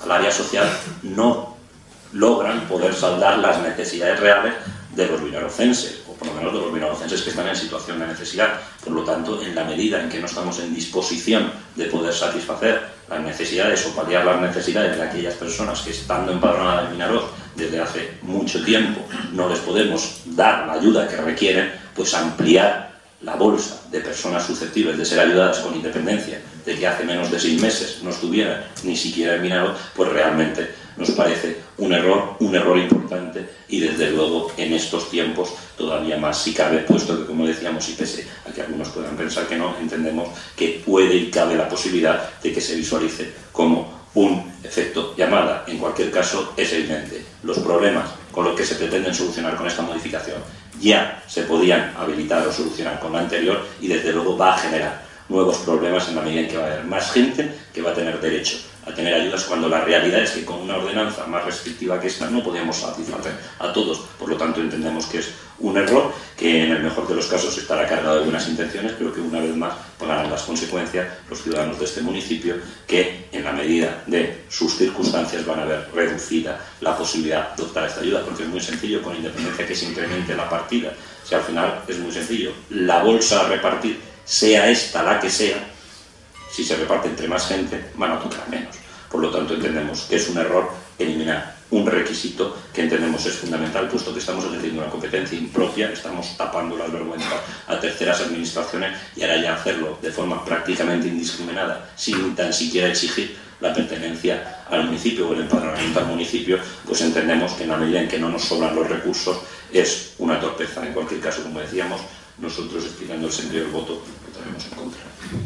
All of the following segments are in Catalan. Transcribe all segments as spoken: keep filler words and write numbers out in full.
al área social no logran poder saldar las necesidades reales de los vinarocenses, o por lo menos de los vinarocenses que están en situación de necesidad. Por lo tanto, en la medida en que no estamos en disposición de poder satisfacer las necesidades o paliar las necesidades de aquellas personas que, estando empadronadas en Vinaroz desde hace mucho tiempo, no les podemos dar la ayuda que requieren, pues ampliar la bolsa de personas susceptibles de ser ayudadas, con independencia de que hace menos de seis meses no estuvieran ni siquiera en Vinaroz, pues realmente nos parece un error, un error importante, y desde luego en estos tiempos todavía más si cabe, puesto que, como decíamos, y pese a que algunos puedan pensar que no, entendemos que puede y cabe la posibilidad de que se visualice como un efecto llamada. En cualquier caso, es evidente, los problemas con los que se pretenden solucionar con esta modificación ya se podían habilitar o solucionar con la anterior, y desde luego va a generar nuevos problemas en la medida en que va a haber más gente que va a tener derecho a tener ayudas, cuando la realidad es que con una ordenanza más restrictiva que esta no podemos satisfacer a todos. Por lo tanto, entendemos que es un error que en el mejor de los casos estará cargado de buenas intenciones, pero que una vez más pagarán las consecuencias los ciudadanos de este municipio, que en la medida de sus circunstancias van a ver reducida la posibilidad de optar a esta ayuda, porque es muy sencillo, con independencia que se incremente la partida. Si al final es muy sencillo, la bolsa a repartir, sea esta la que sea, si se reparte entre más gente, van a tocar menos. Por lo tanto, entendemos que es un error eliminar un requisito que entendemos es fundamental, puesto que estamos ejerciendo una competencia impropia, estamos tapando las vergüenzas a terceras administraciones, y ahora ya hacerlo de forma prácticamente indiscriminada, sin tan siquiera exigir la pertenencia al municipio o el empadronamiento al municipio, pues entendemos que en la medida en que no nos sobran los recursos es una torpeza. En cualquier caso, como decíamos, nosotros, explicando el sentido del voto, votaremos en contra.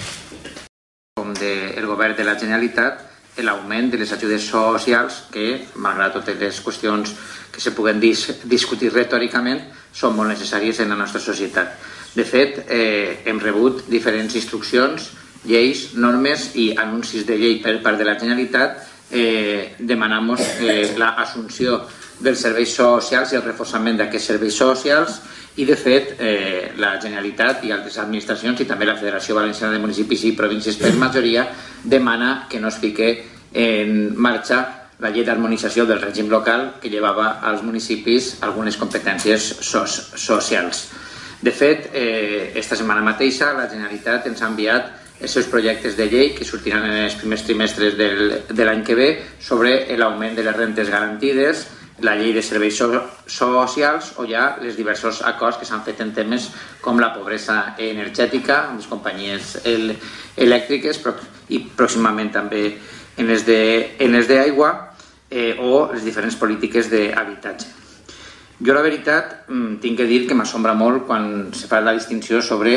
Com del govern de la Generalitat, l'augment de les ajudes socials que, malgrat totes les qüestions que se puguen dis discutir retòricament, són molt necessàries en la nostra societat. De fet, eh, hem rebut diferents instruccions, lleis, normes i anuncis de llei per part de la Generalitat. Eh, demanamos eh, l'assumpció dels serveis socials i el reforçament d'aquests serveis socials, i de fet eh, la Generalitat i altres administracions, i també la Federació Valenciana de Municipis i Províncies per majoria, demana que no es fique en marxa la llei d'harmonització del règim local que llevava als municipis algunes competències so socials. De fet, eh, esta setmana mateixa la Generalitat ens ha enviat els seus projectes de llei que sortiran en els primers trimestres del, de l'any que ve sobre l'augment de les rentes garantides, la llei de serveis so socials o ja els diversos acords que s'han fet en temes com la pobresa energètica amb les companyies el elèctriques i pròximament també en les d'aigua eh, o les diferents polítiques d'habitatge. Jo la veritat tinc que dir que m'assombra molt quan se fa la distinció sobre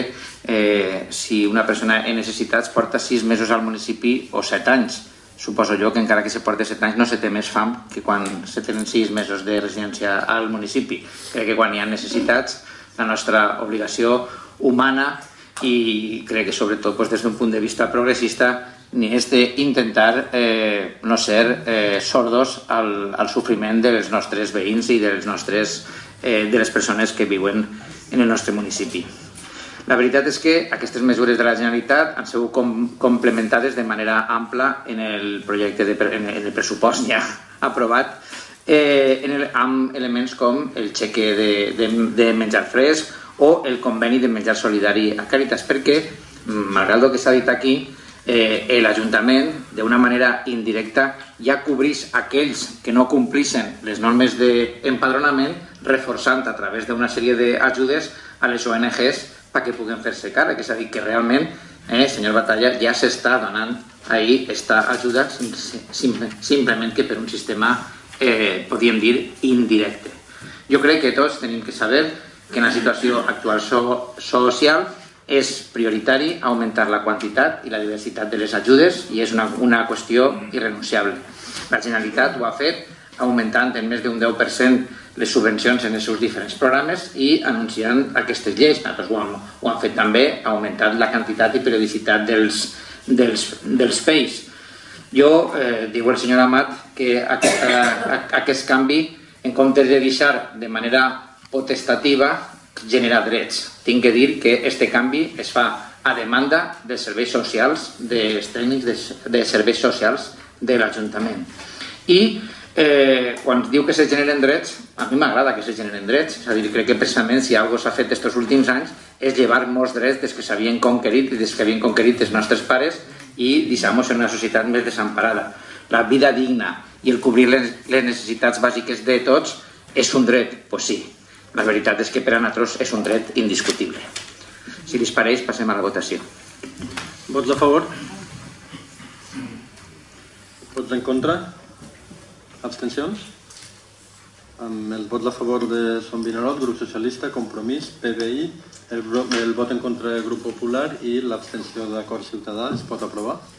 eh, si una persona en necessitats porta sis mesos al municipi o set anys. Suposo jo que encara que se porti set anys no se té més fam que quan se tenen sis mesos de residència al municipi. Crec que quan hi ha necessitats, la nostra obligació humana, i crec que sobretot des d'un punt de vista progressista, ni és d'intentar eh, no ser eh, sordos al, al sofriment dels nostres veïns i dels nostres, eh, de les persones que viuen en el nostre municipi. La veritat és que aquestes mesures de la Generalitat han sigut com, complementades de manera ampla en el projecte, de, en el pressupost ja aprovat, eh, en el, amb elements com el xeque de, de, de menjar fresc o el conveni de menjar solidari a Càritas, perquè, malgrat el que s'ha dit aquí, eh, l'Ajuntament, d'una manera indirecta, ja cobreix aquells que no complixen les normes d'empadronament, reforçant a través d'una sèrie d'ajudes a les O N Ges perquè puguen fer-se càrrec. És a dir, que realment, eh, senyor Batalla, ja s'està donant ahí esta ajuda simplement que per un sistema, eh, podríem dir, indirecte. Jo crec que tots tenim que saber que en la situació actual so social és prioritari augmentar la quantitat i la diversitat de les ajudes i és una, una qüestió irrenunciable. La Generalitat ho ha fet augmentant en més d'un deu per cent les subvencions en els seus diferents programes i anunciant aquestes lleis. Nosaltres ho han, ho han fet també, ha augmentat la quantitat i periodicitat dels, dels, dels P E Is. Jo, eh, diu el senyor Amat, que aquesta, aquest canvi, en comptes de deixar de manera potestativa, genera drets. Tinc que dir que aquest canvi es fa a demanda dels serveis socials, dels tècnics de, de serveis socials de l'Ajuntament. I eh, quan diu que se generen drets, a mi m'agrada que se generen drets, és a dir, crec que precisament si alguna cosa s'ha fet aquests últims anys és llevar molts drets des que s'havien conquerit i des que havien conquerit els nostres pares i deixar-nos en una societat més desemparada. La vida digna i el cobrir les, les necessitats bàsiques de tots és un dret? Doncs pues sí, la veritat és que per a nosaltres és un dret indiscutible. Si li pareix, passem a la votació. Vots a favor? Vots en contra? Abstencions? Amb els vots a favor de Son Vinaròs, Grup Socialista, Compromís, P D I, el, el vot en contra del Grup Popular i l'abstenció d'Acord Ciutadà es pot aprovar.